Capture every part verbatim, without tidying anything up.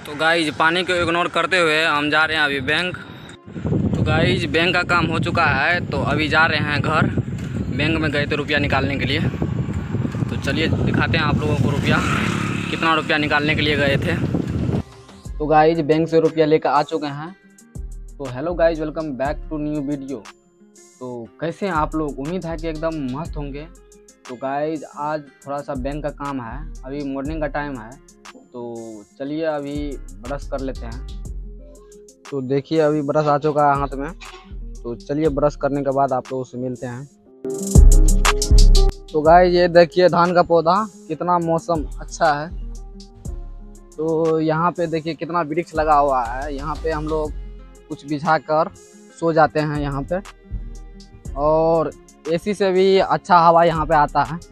तो गाइज पानी को इग्नोर करते हुए हम जा रहे हैं अभी बैंक। तो गाइज बैंक का काम हो चुका है, तो अभी जा रहे हैं घर। बैंक में गए थे रुपया निकालने के लिए, तो चलिए दिखाते हैं आप लोगों को रुपया कितना रुपया निकालने के लिए गए थे। तो गाइज बैंक से रुपया लेकर आ चुके हैं। तो hello guys, welcome back to new video. तो कैसे हैं आप लोग? उम्मीद है कि एकदम मस्त होंगे। तो गाइज आज थोड़ा सा बैंक का काम है, अभी मॉर्निंग का टाइम है, तो चलिए अभी ब्रश कर लेते हैं। तो देखिए अभी ब्रश आ चुका है हाथ में, तो चलिए ब्रश करने के बाद आप लोगों से मिलते हैं। तो गाइज ये देखिए धान का पौधा, कितना मौसम अच्छा है। तो यहाँ पे देखिए कितना वृक्ष लगा हुआ है। यहाँ पे हम लोग कुछ बिछा कर सो जाते हैं यहाँ पे, और एसी से भी अच्छा हवा यहाँ पे आता है।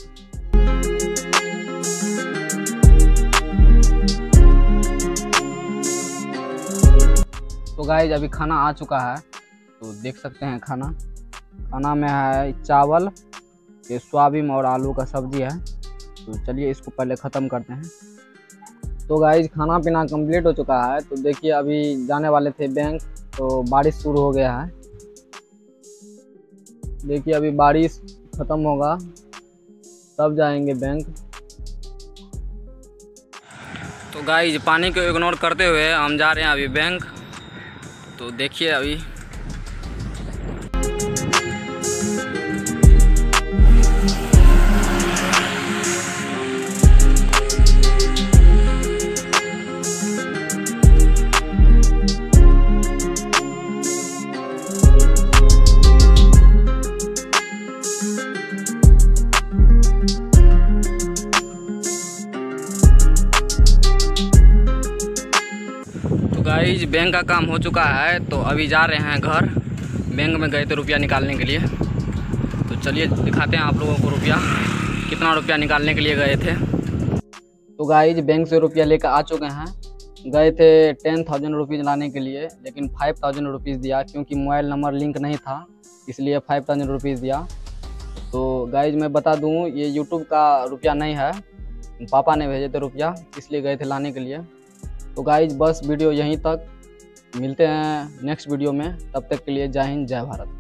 तो गाइज अभी खाना आ चुका है, तो देख सकते हैं खाना खाना में है चावल, ये सोयाबीन और आलू का सब्जी है। तो चलिए इसको पहले ख़त्म करते हैं। तो गाइज खाना पीना कंप्लीट हो चुका है। तो देखिए अभी जाने वाले थे बैंक, तो बारिश शुरू हो गया है। देखिए अभी बारिश ख़त्म होगा तब जाएंगे बैंक। तो गाइज पानी को इग्नोर करते हुए हम जा रहे हैं अभी बैंक। तो देखिए अभी गाइज बैंक का काम हो चुका है, तो अभी जा रहे हैं घर। बैंक में गए थे रुपया निकालने के लिए, तो चलिए दिखाते हैं आप लोगों को रुपया कितना रुपया निकालने के लिए गए थे। तो गाइज बैंक से रुपया लेकर आ चुके हैं। गए थे टेन थाउजेंड रुपीज़ लाने के लिए, लेकिन फाइव थाउजेंड रुपीज़ दिया, क्योंकि मोबाइल नंबर लिंक नहीं था, इसलिए फाइव थाउजेंड रुपीज़ दिया। तो गाइज मैं बता दूँ, ये यूट्यूब का रुपया नहीं है, पापा ने भेजे थे रुपया, इसलिए गए थे लाने के लिए। तो गाइज बस वीडियो यहीं तक, मिलते हैं नेक्स्ट वीडियो में। तब तक के लिए जय हिंद, जय भारत।